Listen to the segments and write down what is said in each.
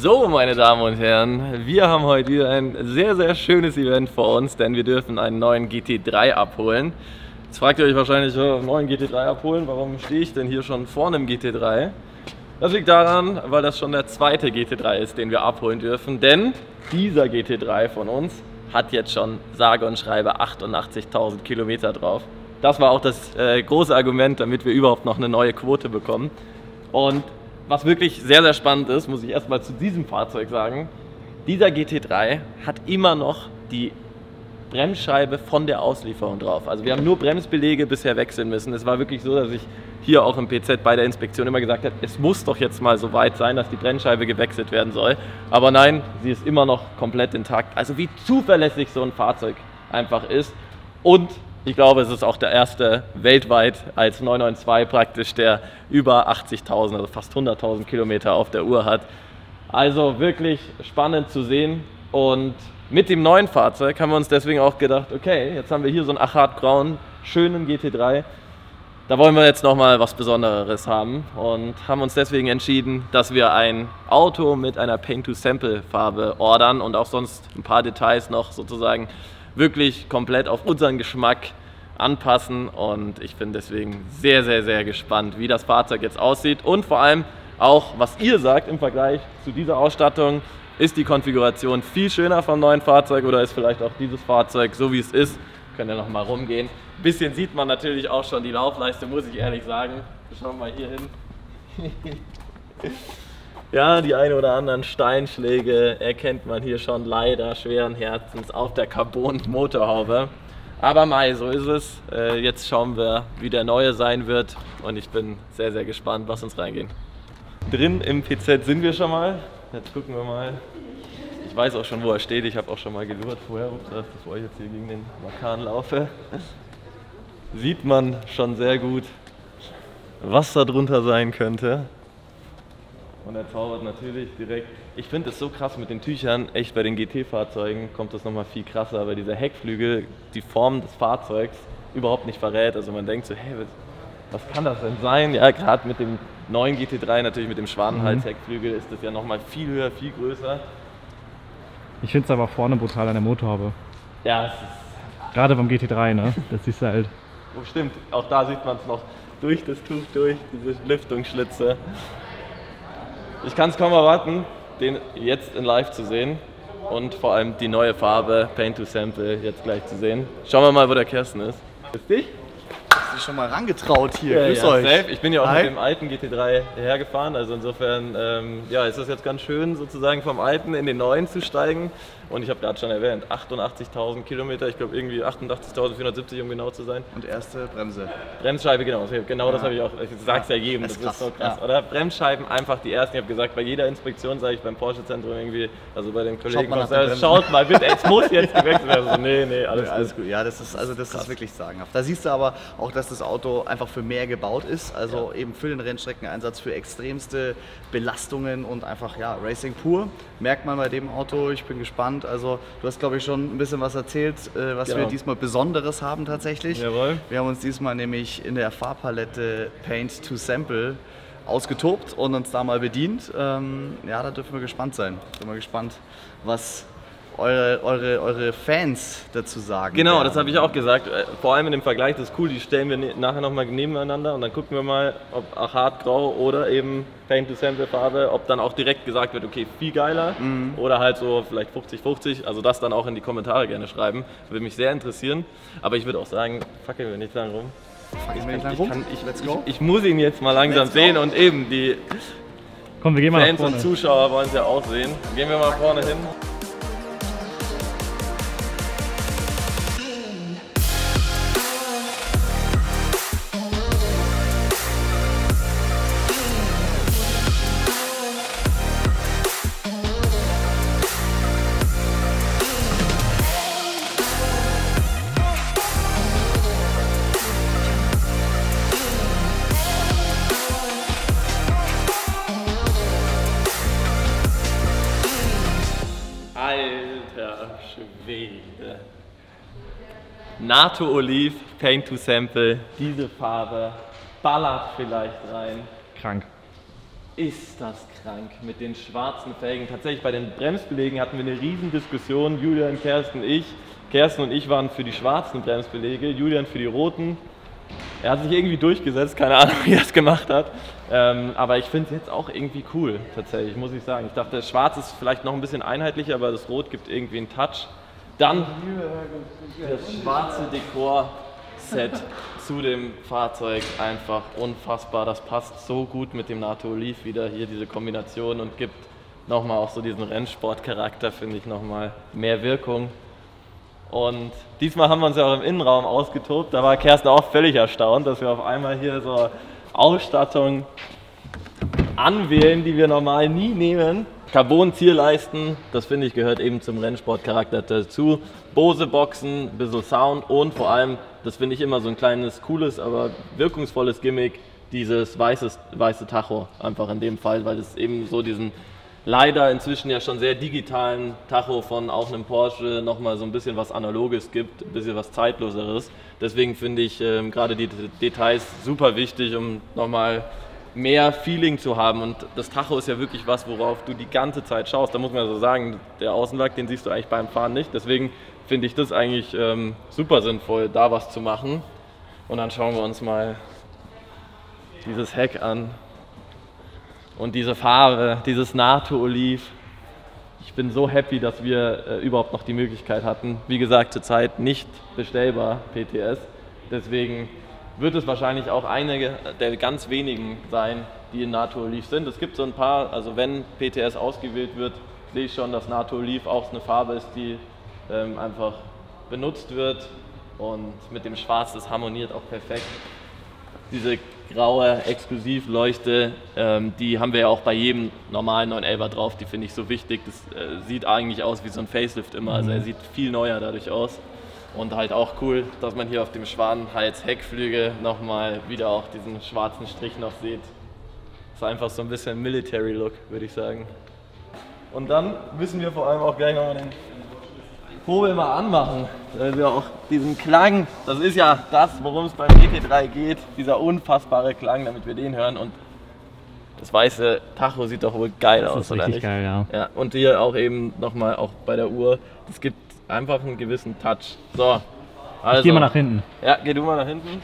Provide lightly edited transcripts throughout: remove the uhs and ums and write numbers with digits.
So, meine Damen und Herren, wir haben heute wieder ein sehr, sehr schönes Event vor uns, denn wir dürfen einen neuen GT3 abholen. Jetzt fragt ihr euch wahrscheinlich, einen neuen GT3 abholen, warum stehe ich denn hier schon vor einem GT3? Das liegt daran, weil das schon der zweite GT3 ist, den wir abholen dürfen, denn dieser GT3 von uns hat jetzt schon sage und schreibe 88.000 Kilometer drauf. Das war auch das große Argument, damit wir überhaupt noch eine neue Quote bekommen. Und was wirklich sehr, sehr spannend ist, muss ich erstmal zu diesem Fahrzeug sagen, dieser GT3 hat immer noch die Bremsscheibe von der Auslieferung drauf. Also wir haben nur Bremsbeläge bisher wechseln müssen. Es war wirklich so, dass ich hier auch im PZ bei der Inspektion immer gesagt habe, es muss doch jetzt mal so weit sein, dass die Bremsscheibe gewechselt werden soll. Aber nein, sie ist immer noch komplett intakt. Also wie zuverlässig so ein Fahrzeug einfach ist. Und ich glaube, es ist auch der erste weltweit als 992 praktisch, der über 80.000, also fast 100.000 Kilometer auf der Uhr hat. Also wirklich spannend zu sehen. Und mit dem neuen Fahrzeug haben wir uns deswegen auch gedacht, okay, jetzt haben wir hier so einen achatgrauen, schönen GT3. Da wollen wir jetzt nochmal was Besonderes haben und haben uns deswegen entschieden, dass wir ein Auto mit einer Paint-to-Sample-Farbe ordern und auch sonst ein paar Details noch sozusagen wirklich komplett auf unseren Geschmack anpassen. Und ich bin deswegen sehr, sehr, sehr gespannt, wie das Fahrzeug jetzt aussieht und vor allem auch, was ihr sagt im Vergleich zu dieser Ausstattung. Ist die Konfiguration viel schöner vom neuen Fahrzeug oder ist vielleicht auch dieses Fahrzeug so wie es ist? Können ja noch mal rumgehen. Ein bisschen sieht man natürlich auch schon die Laufleiste, muss ich ehrlich sagen. Schauen wir mal hier hin. Ja, die ein oder anderen Steinschläge erkennt man hier schon leider schweren Herzens auf der Carbon-Motorhaube. Aber mei, so ist es. Jetzt schauen wir, wie der neue sein wird und ich bin sehr, sehr gespannt, was uns reingehen. Drin im PZ sind wir schon mal. Jetzt gucken wir mal. Ich weiß auch schon, wo er steht. Ich habe auch schon mal gelurrt vorher, bevor ich jetzt hier gegen den Makan laufe. Sieht man schon sehr gut, was da drunter sein könnte. Und er zaubert natürlich direkt. Ich finde es so krass mit den Tüchern, echt bei den GT-Fahrzeugen kommt das nochmal viel krasser, weil dieser Heckflügel die Form des Fahrzeugs überhaupt nicht verrät. Also man denkt so, hey, was kann das denn sein? Ja, gerade mit dem neuen GT3, natürlich mit dem Schwanenhals-Heckflügel ist das ja nochmal viel höher, viel größer. Ich finde es aber vorne brutal an der Motorhaube. Ja, es ist... Gerade beim GT3, ne? Das siehst du halt. Oh, stimmt, auch da sieht man es noch durch das Tuch durch, diese Lüftungsschlitze. Ich kann es kaum erwarten, den jetzt in live zu sehen und vor allem die neue Farbe Paint to Sample jetzt gleich zu sehen. Schauen wir mal, wo der Kirsten ist. Ist dich? Hast dich schon mal rangetraut hier. Ja, Grüß ja, euch. safe. Ich bin ja auch Hi. mit dem alten GT3 hergefahren, also insofern ja, ist das jetzt ganz schön sozusagen vom alten in den neuen zu steigen. Und ich habe gerade schon erwähnt, 88.000 Kilometer, ich glaube irgendwie 88.470, um genau zu sein. Und erste Bremse. Bremsscheibe, genau, das habe ich auch, ich sag's ja jedem, das ist so krass. Ja. Oder Bremsscheiben einfach die ersten, ich habe gesagt, bei jeder Inspektion sage ich beim Porsche-Zentrum irgendwie, also bei den Kollegen, schaut mal bitte, es muss jetzt gewechselt werden. Also, nee, alles gut. Ja, das ist wirklich sagenhaft. Da siehst du aber auch, dass das Auto einfach für mehr gebaut ist, also eben für den Rennstreckeneinsatz, für extremste Belastungen und einfach, ja, Racing pur. Merkt man bei dem Auto, ich bin gespannt. Also du hast, glaube ich, schon ein bisschen was erzählt, was wir diesmal Besonderes haben tatsächlich. Jawohl. Wir haben uns diesmal nämlich in der Farbpalette Paint to Sample ausgetobt und uns da mal bedient. Ja, da dürfen wir gespannt sein. Bin mal gespannt, was eure Fans dazu sagen. Genau, werden. das habe ich auch gesagt. Vor allem in dem Vergleich, das ist cool, die stellen wir nachher nochmal nebeneinander und dann gucken wir mal, ob Achatgrau oder eben Paint-to-Sample-Farbe, ob dann auch direkt gesagt wird, okay, viel geiler oder halt so vielleicht 50-50, also das dann auch in die Kommentare gerne schreiben. Würde mich sehr interessieren, aber ich würde auch sagen, fackeln wir nicht lang rum. Ich muss ihn jetzt mal langsam sehen und eben die Komm, wir gehen mal Fans nach vorne. und Zuschauer wollen es ja auch sehen. Gehen wir mal vorne hin. Alter Schwede. NATO Olive, Paint to Sample, diese Farbe ballert vielleicht rein. Krank. ist das krank mit den schwarzen Felgen. Tatsächlich bei den Bremsbelägen hatten wir eine riesen Diskussion, Julian, Kersten, ich. Kersten und ich waren für die schwarzen Bremsbeläge, Julian für die roten. Er hat sich irgendwie durchgesetzt, keine Ahnung, wie er das gemacht hat. Aber ich finde es jetzt auch irgendwie cool, tatsächlich, muss ich sagen. Ich dachte, das Schwarz ist vielleicht noch ein bisschen einheitlicher, aber das Rot gibt irgendwie einen Touch. Dann das schwarze Dekor-Set zu dem Fahrzeug, einfach unfassbar. Das passt so gut mit dem NATO Oliv wieder, hier diese Kombination, und gibt nochmal auch so diesen Rennsportcharakter, finde ich, nochmal mehr Wirkung. Und diesmal haben wir uns ja auch im Innenraum ausgetobt. Da war Kersten auch völlig erstaunt, dass wir auf einmal hier so Ausstattung anwählen, die wir normal nie nehmen. Carbon-Zierleisten, das finde ich gehört eben zum Rennsportcharakter dazu. Bose-Boxen, ein bisschen Sound und vor allem, das finde ich immer so ein kleines, cooles, aber wirkungsvolles Gimmick, dieses weiße Tacho einfach in dem Fall, weil es eben so diesen leider inzwischen ja schon sehr digitalen Tacho von auch einem Porsche nochmal so ein bisschen was Analoges gibt, ein bisschen was Zeitloseres. Deswegen finde ich gerade die Details super wichtig, um nochmal mehr Feeling zu haben. Und das Tacho ist ja wirklich was, worauf du die ganze Zeit schaust. Da muss man so sagen, der Außenlack, den siehst du eigentlich beim Fahren nicht. Deswegen finde ich das eigentlich super sinnvoll, da was zu machen. Und dann schauen wir uns mal dieses Heck an. Und diese Farbe, dieses NATO-Oliv. Ich bin so happy, dass wir überhaupt noch die Möglichkeit hatten. Wie gesagt, zurzeit nicht bestellbar, PTS. Deswegen wird es wahrscheinlich auch einige der ganz wenigen sein, die in NATO-Oliv sind. Es gibt so ein paar, also wenn PTS ausgewählt wird, sehe ich schon, dass NATO-Oliv auch eine Farbe ist, die einfach benutzt wird. Und mit dem Schwarz, das harmoniert auch perfekt. Diese graue Exklusivleuchte, die haben wir ja auch bei jedem normalen 911er drauf, die finde ich so wichtig. Das sieht eigentlich aus wie so ein Facelift immer, also er sieht viel neuer dadurch aus. Und halt auch cool, dass man hier auf dem Schwanenhals-Heckflügel nochmal wieder auch diesen schwarzen Strich noch sieht. Das ist einfach so ein bisschen Military-Look, würde ich sagen. Und dann müssen wir vor allem auch gleich nochmal den Hobel mal anmachen, weil wir auch diesen Klang, das ist ja das, worum es beim GT3 geht, dieser unfassbare Klang, damit wir den hören. Und das weiße Tacho sieht doch wohl geil aus, oder nicht? Geil, ja. Ja. Und hier auch eben nochmal, auch bei der Uhr, es gibt einfach einen gewissen Touch. So, also. Ich geh mal nach hinten. Ja, geh du mal nach hinten.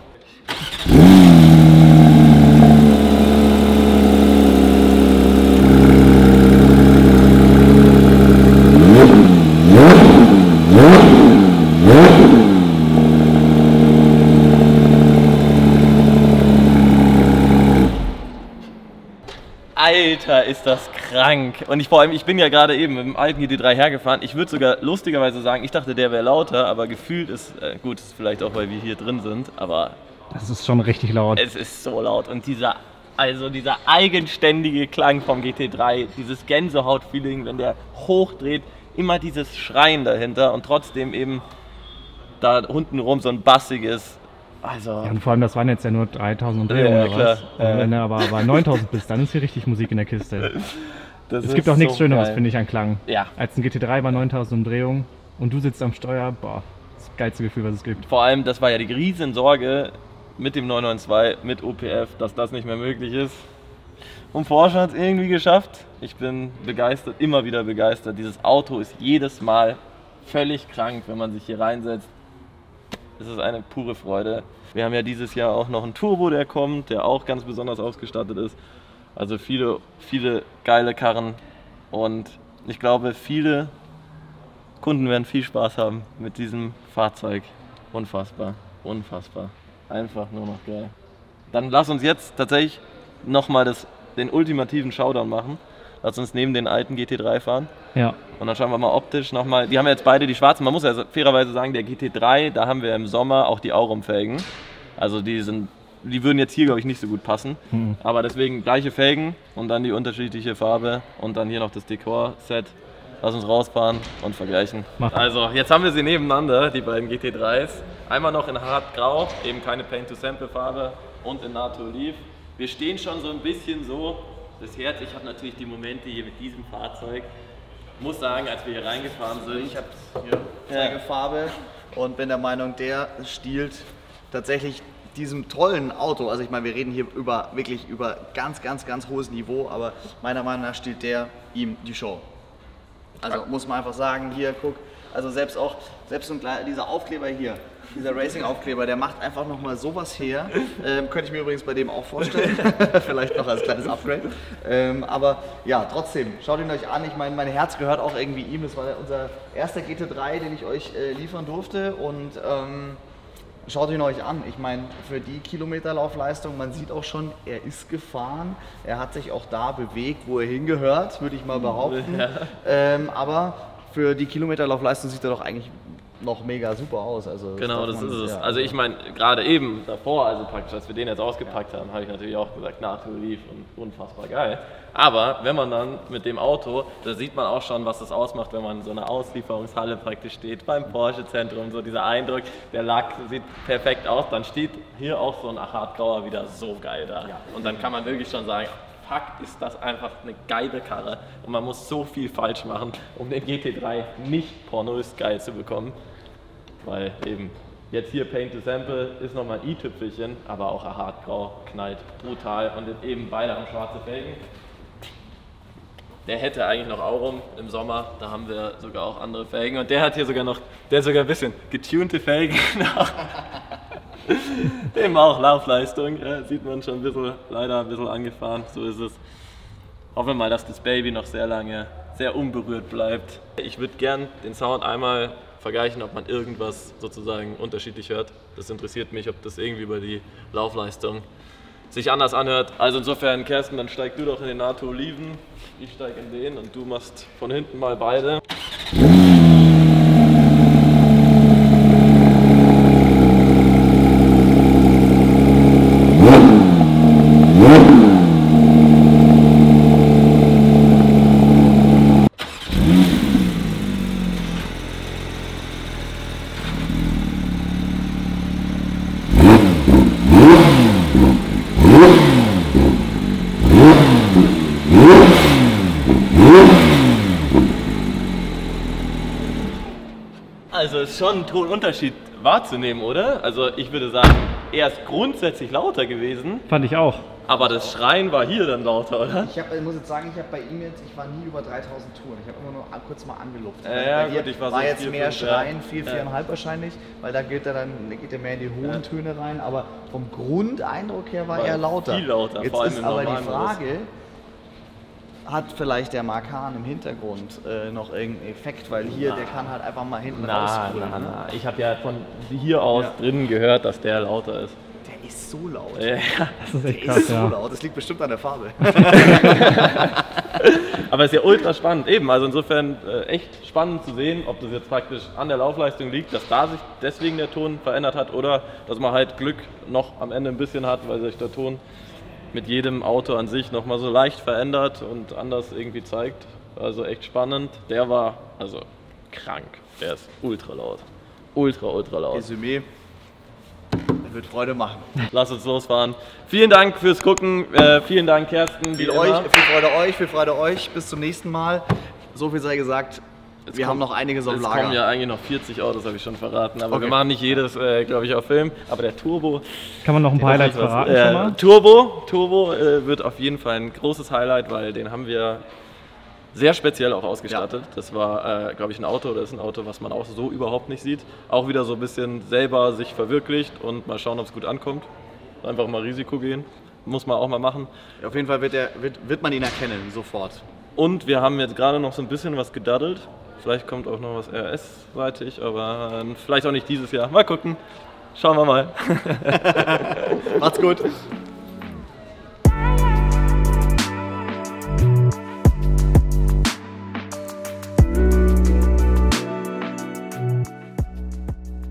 Alter, ist das krank. Und vor allem, ich bin ja gerade eben mit dem alten GT3 hergefahren. Ich würde sogar lustigerweise sagen, ich dachte, der wäre lauter, aber gefühlt ist, gut, ist vielleicht auch, weil wir hier drin sind, aber das ist schon richtig laut. es ist so laut. Und dieser eigenständige Klang vom GT3, dieses Gänsehaut-Feeling, wenn der hochdreht, immer dieses Schreien dahinter und trotzdem eben da unten rum so ein bassiges. Also Ja, und vor allem, das waren jetzt ja nur 3000 Umdrehungen Ja, oder klar. was. Und wenn du aber bei 9000 bist, dann ist hier richtig Musik in der Kiste. das Es ist gibt auch nichts so Schöneres, geil. finde ich, an Klang. Ja. Als ein GT3 bei 9000 Umdrehungen und du sitzt am Steuer, boah, das geilste Gefühl, was es gibt. Vor allem, das war ja die riesen Sorge mit dem 992, mit OPF, dass das nicht mehr möglich ist. Und Porsche hat es irgendwie geschafft. Ich bin begeistert, immer wieder begeistert. Dieses Auto ist jedes Mal völlig krank, wenn man sich hier reinsetzt. Es ist eine pure Freude. Wir haben ja dieses Jahr auch noch einen Turbo, der kommt, der auch ganz besonders ausgestattet ist. Also viele, viele geile Karren. Und ich glaube, viele Kunden werden viel Spaß haben mit diesem Fahrzeug. Unfassbar, unfassbar. Einfach nur noch geil. Dann lass uns jetzt tatsächlich nochmal den ultimativen Showdown machen. Lass uns neben den alten GT3 fahren. Ja. Und dann schauen wir mal optisch nochmal. Die haben ja jetzt beide die schwarzen. Man muss ja fairerweise sagen, der GT3, da haben wir im Sommer auch die Aurum-Felgen. Also die würden jetzt hier, glaube ich, nicht so gut passen. Mhm. Aber deswegen gleiche Felgen und dann die unterschiedliche Farbe und dann hier noch das Dekor-Set. Lass uns rausfahren und vergleichen. Mach. Also, jetzt haben wir sie nebeneinander, die beiden GT3s. Einmal noch in Hartgrau, eben keine Paint-to-Sample-Farbe, und in NATO Oliv. Wir stehen schon so ein bisschen so, das Herz, ich habe natürlich die Momente hier mit diesem Fahrzeug. Ich muss sagen, als wir hier reingefahren sind, Ich habe hier Farbe und bin der Meinung, der stiehlt tatsächlich diesem tollen Auto, also ich meine, wir reden hier wirklich über ganz, ganz, ganz hohes Niveau, aber meiner Meinung nach steht ihm die Show. Also muss man einfach sagen, hier, guck, also selbst dieser Aufkleber hier, dieser Racing-Aufkleber, der macht einfach nochmal sowas her. Könnte ich mir übrigens bei dem auch vorstellen, vielleicht noch als kleines Upgrade. Aber ja, trotzdem, schaut ihn euch an. Ich meine, mein Herz gehört auch irgendwie ihm. Das war unser erster GT3, den ich euch liefern durfte und schaut ihn euch an. Ich meine, für die Kilometerlaufleistung, man sieht auch schon, er ist gefahren. Er hat sich auch da bewegt, wo er hingehört, würde ich mal behaupten. Ja. Aber für die Kilometerlaufleistung sieht er doch eigentlich noch mega super aus. Also genau, das ist es. Ja. Also ich meine, gerade eben davor, also praktisch, als wir den jetzt ausgepackt haben, habe ich natürlich auch gesagt, Natur lief und unfassbar geil. Aber wenn man dann mit dem Auto, da sieht man auch schon, was das ausmacht, wenn man in so einer Auslieferungshalle praktisch steht, beim Porsche-Zentrum, so dieser Eindruck, der Lack sieht perfekt aus, dann steht hier auch so ein Achatgrauer wieder so geil da. Ja. Und dann kann man wirklich schon sagen, fuck, ist das einfach eine geile Karre und man muss so viel falsch machen, um den GT3 nicht pornös geil zu bekommen. Weil eben jetzt hier Paint to Sample ist nochmal ein i-Tüpfelchen, aber auch ein Hartgrau knallt brutal und eben beide haben schwarze Felgen. Der hätte eigentlich noch Aurum im Sommer, da haben wir sogar auch andere Felgen und der hat hier sogar noch, ein bisschen getunte Felgen. Dem auch Laufleistung, ja, sieht man schon leider ein bisschen angefahren, so ist es. Hoffen wir mal, dass das Baby noch sehr lange, sehr unberührt bleibt. Ich würde gern den Sound einmal vergleichen, ob man irgendwas sozusagen unterschiedlich hört. Das interessiert mich, ob das irgendwie über die Laufleistung sich anders anhört. Also insofern, Kerstin, dann steig du doch in den NATO Oliven, ich steig in den und du machst von hinten mal beide. Also ist schon ein Tonunterschied wahrzunehmen, oder? Also ich würde sagen, er ist grundsätzlich lauter gewesen. Fand ich auch. Aber das Schreien war hier dann lauter, oder? Ich muss jetzt sagen, ich habe bei ihm jetzt, ich war nie über 3000 Touren. Ich habe immer nur kurz mal angelupft. Ja, gut, ich war so jetzt 4, mehr 5, Schreien, 4,5 wahrscheinlich, weil da geht er mehr in die hohen Töne rein. Aber vom Grundeindruck her war er lauter. Viel lauter, jetzt vor allem ist im aber die normalen Frage, hat vielleicht der Macan im Hintergrund noch irgendeinen Effekt, weil hier, der kann halt einfach mal hinten rausbrüllen. Na. Ich habe ja von hier aus drinnen gehört, dass der lauter ist. Der ist so laut. Ja. Das ist echt Der krass, ist so laut, das liegt bestimmt an der Farbe. Aber es ist ja ultra spannend, eben, also insofern echt spannend zu sehen, ob das jetzt praktisch an der Laufleistung liegt, dass da sich deswegen der Ton verändert hat oder dass man halt Glück noch am Ende ein bisschen hat, weil sich der Ton mit jedem Auto an sich nochmal so leicht verändert und anders irgendwie zeigt. Also echt spannend. Der war also krank. Der ist ultra laut. Ultra laut. Resümee. Er wird Freude machen. Lass uns losfahren. Vielen Dank fürs Gucken. Vielen Dank, Kerstin. Viel Freude euch. Bis zum nächsten Mal. So viel sei gesagt. Wir haben noch einiges auf Lager. Es kommen ja eigentlich noch 40 Autos, habe ich schon verraten. Aber wir machen nicht jedes, glaube ich, auf Film. Aber der Turbo... Kann man noch ein paar Highlights verraten schon mal? Turbo wird auf jeden Fall ein großes Highlight, weil den haben wir sehr speziell auch ausgestattet. Ja. Das war, glaube ich, ein Auto, oder ist ein Auto, was man auch so überhaupt nicht sieht. Auch wieder so ein bisschen selber sich verwirklicht und mal schauen, ob es gut ankommt. Einfach mal Risiko gehen. Muss man auch mal machen. Ja, auf jeden Fall wird man ihn erkennen, sofort. Und wir haben jetzt gerade noch so ein bisschen was gedaddelt. Vielleicht kommt auch noch was RS-seitig, aber vielleicht auch nicht dieses Jahr. Mal gucken. Schauen wir mal. Macht's gut.